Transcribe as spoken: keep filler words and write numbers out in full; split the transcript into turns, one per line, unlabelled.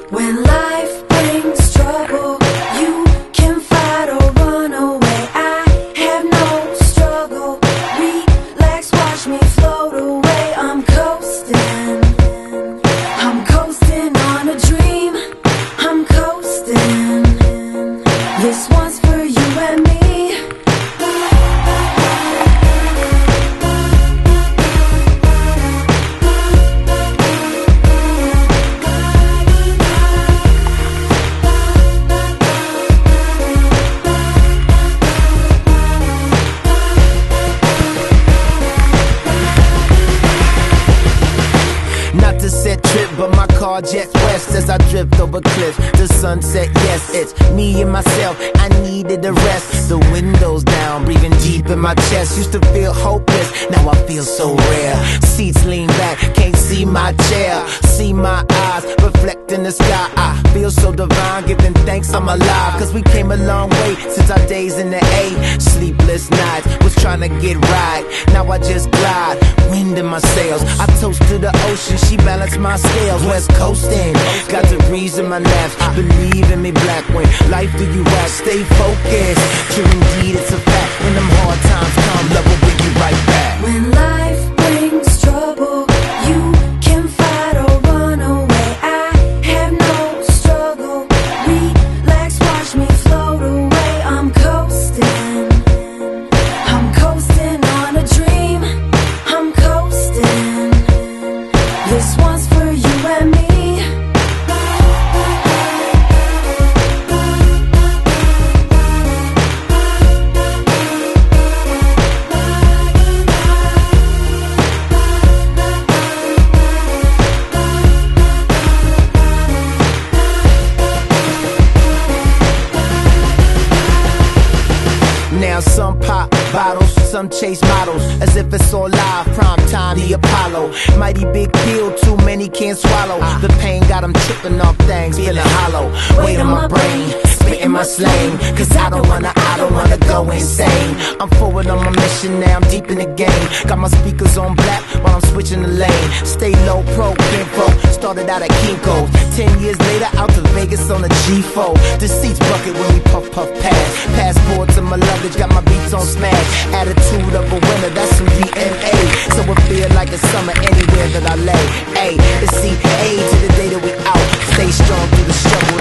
When life brings trouble, you can fight or run away. I have no struggle. Relax, watch me float away. I'm coasting. I'm coasting on a dream. I'm coasting. This one's for you and me.
Not to set trip, but my car jets west as I drift over cliffs. The sunset, yes, it's me and myself. I needed a rest. The windows down, breathing deep in my chest. Used to feel hopeless, now I feel so rare. Seats lean back, can't see my chair. See my eyes reflect in the sky. I feel so divine, giving thanks I'm alive. Cause we came a long way since our days in the A. Sleepless nights, was trying to get right. Now I just glide, wind in my sails. I toast to the ocean, she balanced my scales. West coasting, got the breeze in my laps. Believe in me, black, when life do you act. Stay focused, true indeed it's a fact. When them hard times come, love will bring you right back.
When life brings trouble, you can fight or run away. I have no struggle. Relax, watch me float away. I'm coasting. I'm coasting on a dream. I'm coasting. This one's for you and me.
Now some pop bottles, some chase models, as if it's all live, prime time, the Apollo. Mighty big pill, too many can't swallow. The pain got them tripping off things, feeling hollow. Weight on my brain, spitting my slang. Cause I don't wanna, I don't wanna go insane. I'm forward on my mission now, I'm deep in the game. Got my speakers on black while I'm switching the lane. Stay low, pro, info, started out at Kinko's. Ten years later, out to Vegas on a G four. The seats bucket when we puff, puff, pass. Passport to my luggage, got my beats on smash. Attitude of a winner, that's some D N A. So it feel like a summer anywhere that I lay. A, it's C A to the day that we out. Stay strong through the struggle.